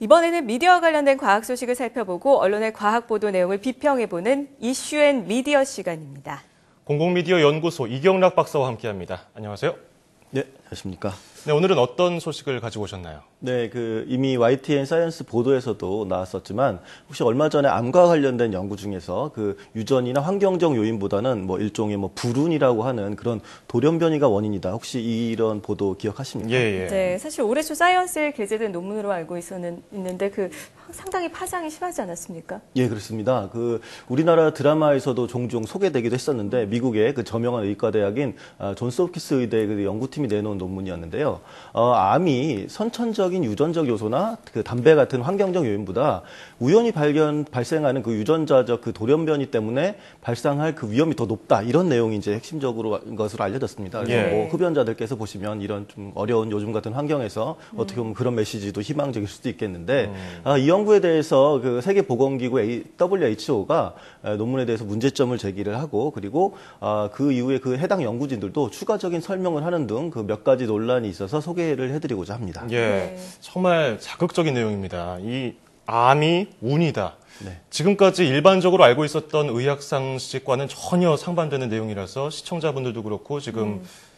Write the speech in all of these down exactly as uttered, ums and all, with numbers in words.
이번에는 미디어와 관련된 과학 소식을 살펴보고 언론의 과학 보도 내용을 비평해보는 이슈 앤 미디어 시간입니다. 공공미디어 연구소 이경락 박사와 함께합니다. 안녕하세요. 네, 안녕하십니까. 네, 오늘은 어떤 소식을 가지고 오셨나요? 네, 그 이미 와이티엔 사이언스 보도에서도 나왔었지만 혹시 얼마 전에 암과 관련된 연구 중에서 그 유전이나 환경적 요인보다는 뭐 일종의 뭐 불운이라고 하는 그런 돌연변이가 원인이다. 혹시 이런 보도 기억하십니까? 예, 예. 네, 사실 올해 초 사이언스에 게재된 논문으로 알고 있었는, 있는데 그 상당히 파장이 심하지 않았습니까? 예, 그렇습니다. 그 우리나라 드라마에서도 종종 소개되기도 했었는데 미국의 그 저명한 의과대학인 존스 홉킨스 의대 그 연구팀이 내놓은 논문이었는데요. 어, 암이 선천적인 유전적 요소나 그 담배 같은 환경적 요인보다 우연히 발견 발생하는 그 유전자적 그 돌연변이 때문에 발생할 그 위험이 더 높다. 이런 내용이 이제 핵심적으로 것으로 알려졌습니다. 그래서 예. 뭐 흡연자들께서 보시면 이런 좀 어려운 요즘 같은 환경에서 음. 어떻게 보면 그런 메시지도 희망적일 수도 있겠는데 음. 아, 이 연구에 대해서 그 세계보건기구 더블유에이치오가 논문에 대해서 문제점을 제기를 하고 그리고 아, 그 이후에 그 해당 연구진들도 추가적인 설명을 하는 등 그 몇 가지 논란이 있어서 소개를 해드리고자 합니다. 예, 네. 정말 자극적인 내용입니다. 이 암이 운이다. 네. 지금까지 일반적으로 알고 있었던 의학 상식과는 전혀 상반되는 내용이라서 시청자분들도 그렇고 지금 음.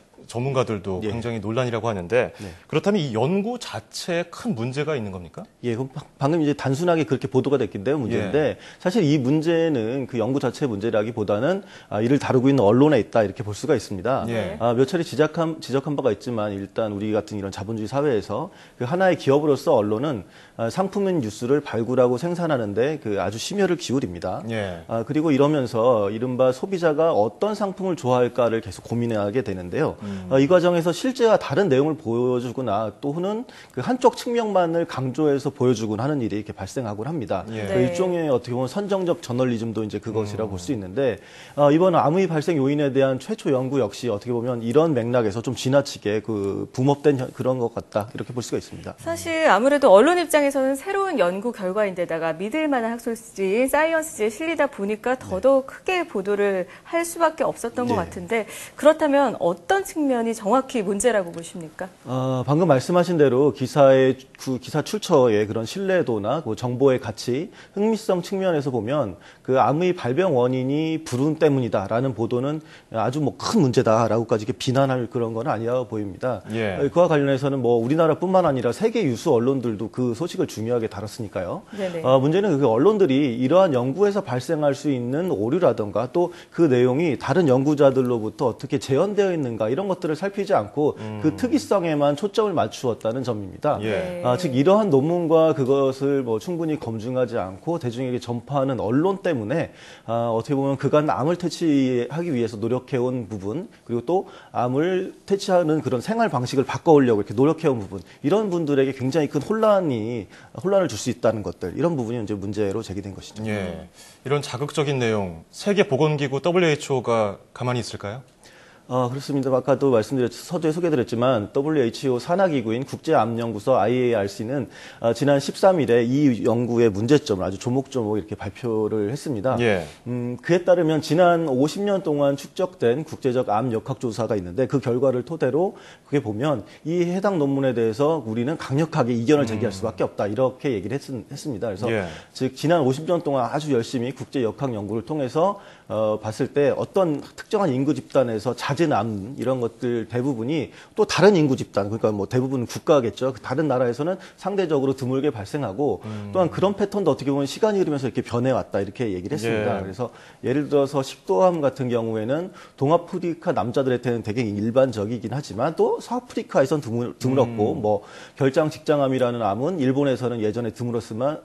전문가들도 예. 굉장히 논란이라고 하는데 네. 그렇다면 이 연구 자체에 큰 문제가 있는 겁니까? 예, 그럼 방금 이제 단순하게 그렇게 보도가 됐기 때문에 문제인데 예. 사실 이 문제는 그 연구 자체의 문제라기보다는 아, 이를 다루고 있는 언론에 있다 이렇게 볼 수가 있습니다. 예. 아, 몇 차례 지적한, 지적한 바가 있지만 일단 우리 같은 이런 자본주의 사회에서 그 하나의 기업으로서 언론은 아, 상품인 뉴스를 발굴하고 생산하는데 그 아주 심혈을 기울입니다. 예. 아, 그리고 이러면서 이른바 소비자가 어떤 상품을 좋아할까를 계속 고민하게 되는데요. 음. 어, 이 과정에서 실제와 다른 내용을 보여주거나 또는 그 한쪽 측면만을 강조해서 보여주곤 하는 일이 이렇게 발생하곤 합니다. 예. 그 네. 일종의 어떻게 보면 선정적 저널리즘도 이제 그것이라고 음. 볼 수 있는데 어, 이번 암의 발생 요인에 대한 최초 연구 역시 어떻게 보면 이런 맥락에서 좀 지나치게 그 붐업된 현, 그런 것 같다 이렇게 볼 수가 있습니다. 사실 아무래도 언론 입장에서는 새로운 연구 결과인데다가 믿을 만한 학술지인 사이언스지에 실리다 보니까 더더욱 크게 보도를 할 수밖에 없었던 것 네. 같은데 그렇다면 어떤 측면이 정확히 문제라고 보십니까? 어, 방금 말씀하신 대로 기사의 그 기사 출처의 그런 신뢰도나 그 정보의 가치, 흥미성 측면에서 보면 그 암의 발병 원인이 불운 때문이다라는 보도는 아주 뭐 큰 문제다라고까지 이렇게 비난할 그런 건 아니라 보입니다. 예. 그와 관련해서는 뭐 우리나라뿐만 아니라 세계 유수 언론들도 그 소식을 중요하게 다뤘으니까요. 네네. 어, 문제는 그 언론들이 이러한 연구에서 발생할 수 있는 오류라든가 또 그 내용이 다른 연구자들로부터 어떻게 재현되어 있는가 이런 것들을 살피지 않고 음. 그 특이성에만 초점을 맞추었다는 점입니다. 예. 아, 즉 이러한 논문과 그것을 뭐 충분히 검증하지 않고 대중에게 전파하는 언론 때문에 아, 어떻게 보면 그간 암을 퇴치하기 위해서 노력해온 부분 그리고 또 암을 퇴치하는 그런 생활 방식을 바꿔오려고 이렇게 노력해온 부분 이런 분들에게 굉장히 큰 혼란이 혼란을 줄 수 있다는 것들 이런 부분이 이제 문제로 제기된 것이죠. 예. 이런 자극적인 내용 세계보건기구 더블유에이치오가 가만히 있을까요? 어, 그렇습니다. 아까도 말씀드렸, 서두에 소개드렸지만 더블유에이치오 산하기구인 국제암연구소 아이에이알씨는 어, 지난 십삼 일에 이 연구의 문제점을 아주 조목조목 이렇게 발표를 했습니다. 예. 음, 그에 따르면 지난 오십 년 동안 축적된 국제적 암 역학조사가 있는데 그 결과를 토대로 그게 보면 이 해당 논문에 대해서 우리는 강력하게 이견을 제기할 수밖에 없다. 이렇게 얘기를 했, 했습니다. 그래서 예. 즉 지난 오십 년 동안 아주 열심히 국제 역학 연구를 통해서 어, 봤을 때 어떤 특정한 인구 집단에서 잦은 암 이런 것들 대부분이 또 다른 인구 집단 그러니까 뭐 대부분 국가겠죠. 다른 나라에서는 상대적으로 드물게 발생하고 음. 또한 그런 패턴도 어떻게 보면 시간이 흐르면서 이렇게 변해왔다 이렇게 얘기를 했습니다. 예. 그래서 예를 들어서 식도암 같은 경우에는 동아프리카 남자들한테는 되게 일반적이긴 하지만 또 서아프리카에선 드물, 드물었고 음. 뭐 결장 직장암이라는 암은 일본에서는 예전에 드물었지만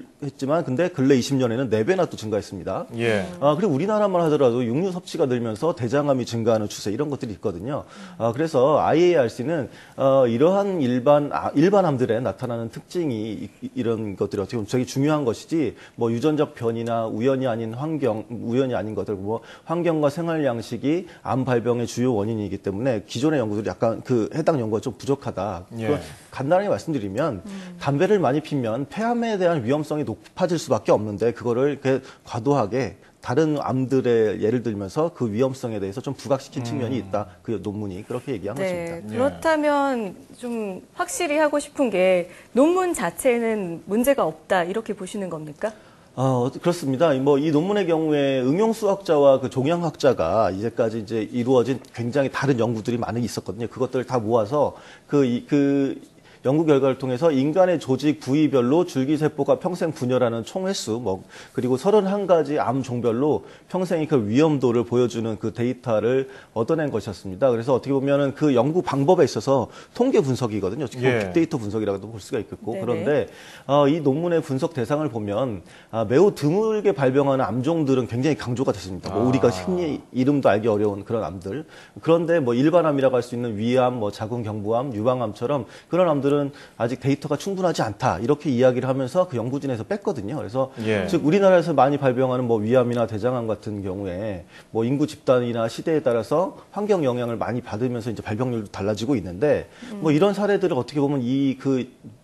했지만 근데 근래 이십 년에는 네 배나 또 증가했습니다. 예. 아, 그리고 우리나라만 하더라도 육류 섭취가 늘면서 대장암이 증가하는 추세 이런 것들이 있거든요. 아, 그래서 아이에이알씨는 어, 이러한 일반 아, 일반암들에 나타나는 특징이 이, 이런 것들이 어떻게 보면 되게 중요한 것이지 뭐 유전적 변이나 우연이 아닌 환경, 우연이 아닌 것들 뭐 환경과 생활 양식이 암 발병의 주요 원인이기 때문에 기존의 연구들이 약간 그 해당 연구가 좀 부족하다. 예. 간단하게 말씀드리면 음. 담배를 많이 피면 폐암에 대한 위험성이 높아질 수밖에 없는데 그거를 이렇게 과도하게 다른 암들의 예를 들면서 그 위험성에 대해서 좀 부각시킨 측면이 있다. 그 논문이 그렇게 얘기한 네, 것입니다. 그렇다면 좀 확실히 하고 싶은 게 논문 자체는 문제가 없다 이렇게 보시는 겁니까? 어, 그렇습니다. 뭐, 이 논문의 경우에 응용수학자와 그 종양학자가 이제까지 이제 이루어진 굉장히 다른 연구들이 많이 있었거든요. 그것들을 다 모아서 그, 이, 그, 연구 결과를 통해서 인간의 조직 부위별로 줄기세포가 평생 분열하는 총횟수, 뭐, 그리고 서른한 가지 암 종별로 평생의 그 위험도를 보여주는 그 데이터를 얻어낸 것이었습니다. 그래서 어떻게 보면은 그 연구 방법에 있어서 통계 분석이거든요. 예. 빅데이터 분석이라고도 볼 수가 있겠고. 네네. 그런데, 어, 이 논문의 분석 대상을 보면, 아, 매우 드물게 발병하는 암종들은 굉장히 강조가 됐습니다. 뭐, 아. 우리가 흔히 이름도 알기 어려운 그런 암들. 그런데 뭐, 일반암이라고 할 수 있는 위암, 뭐, 자궁경부암, 유방암처럼 그런 암들 은 아직 데이터가 충분하지 않다 이렇게 이야기를 하면서 그 연구진에서 뺐거든요. 그래서 예. 즉 우리나라에서 많이 발병하는 뭐 위암이나 대장암 같은 경우에 뭐 인구 집단이나 시대에 따라서 환경 영향을 많이 받으면서 이제 발병률도 달라지고 있는데 음. 뭐 이런 사례들을 어떻게 보면 이 그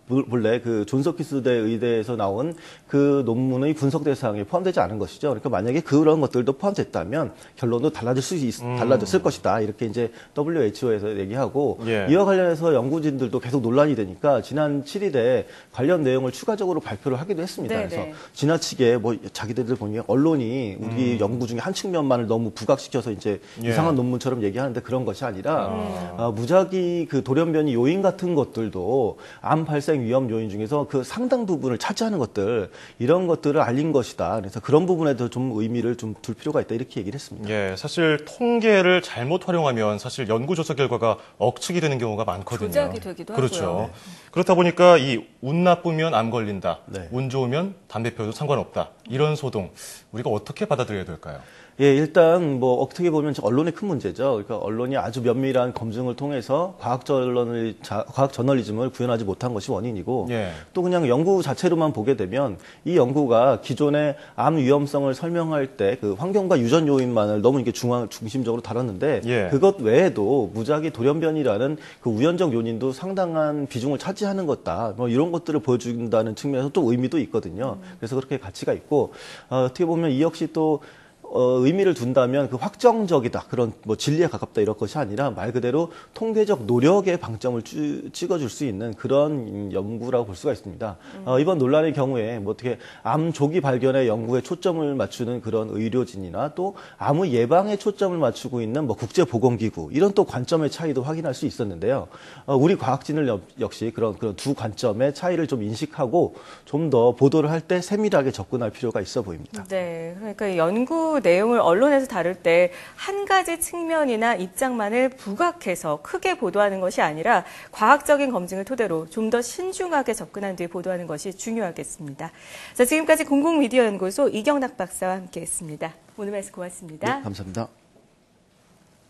본래 그 존스홉킨스대 의대에서 나온 그 논문의 분석 대상에 포함되지 않은 것이죠. 그러니까 만약에 그런 것들도 포함됐다면 결론도 달라질 수 있, 음. 달라졌을 것이다. 이렇게 이제 더블유에이치오에서 얘기하고 예. 이와 관련해서 연구진들도 계속 논란이 되니까 지난 칠 일에 관련 내용을 추가적으로 발표를 하기도 했습니다. 네네. 그래서 지나치게 뭐 자기들 보니 언론이 우리 음. 연구 중에 한 측면만을 너무 부각시켜서 이제 예. 이상한 논문처럼 얘기하는데 그런 것이 아니라 아. 아, 무작위 그 돌연변이 요인 같은 것들도 암 발생 위험 요인 중에서 그 상당 부분을 차지하는 것들 이런 것들을 알린 것이다. 그래서 그런 부분에도 좀 의미를 좀 둘 필요가 있다 이렇게 얘기를 했습니다. 예, 사실 통계를 잘못 활용하면 사실 연구조사 결과가 억측이 되는 경우가 많거든요. 조작이 되기도 그렇죠. 하고요. 네. 그렇다 보니까 이 운 나쁘면 암 걸린다, 네. 운 좋으면 담배 피워도 상관없다. 이런 소동 우리가 어떻게 받아들여야 될까요? 예, 일단 뭐 어떻게 보면 언론의 큰 문제죠. 그러니까 언론이 아주 면밀한 검증을 통해서 과학 저널을 과학 저널리즘을 구현하지 못한 것이 원인이고 예. 또 그냥 연구 자체로만 보게 되면 이 연구가 기존의 암 위험성을 설명할 때 그 환경과 유전 요인만을 너무 이게 중앙 중심적으로 다뤘는데 예. 그것 외에도 무작위 돌연변이라는 그 우연적 요인도 상당한 비중을 차지하는 것다. 뭐 이런 것들을 보여준다는 측면에서 또 의미도 있거든요. 그래서 그렇게 가치가 있고 어, 어떻게 보면 이 역시 또 어, 의미를 둔다면 그 확정적이다. 그런 뭐 진리에 가깝다 이런 것이 아니라 말 그대로 통계적 노력에 방점을 쭈, 찍어줄 수 있는 그런 연구라고 볼 수가 있습니다. 음. 어, 이번 논란의 경우에 뭐 어떻게 암 조기 발견의 연구에 초점을 맞추는 그런 의료진이나 또 암의 예방에 초점을 맞추고 있는 뭐 국제보건기구 이런 또 관점의 차이도 확인할 수 있었는데요. 어, 우리 과학진을 여, 역시 그런 그런 두 관점의 차이를 좀 인식하고 좀 더 보도를 할 때 세밀하게 접근할 필요가 있어 보입니다. 네, 그러니까 연구 내용을 언론에서 다룰 때 한 가지 측면이나 입장만을 부각해서 크게 보도하는 것이 아니라 과학적인 검증을 토대로 좀 더 신중하게 접근한 뒤에 보도하는 것이 중요하겠습니다. 자, 지금까지 공공미디어연구소 이경락 박사와 함께했습니다. 오늘 말씀 고맙습니다. 네, 감사합니다.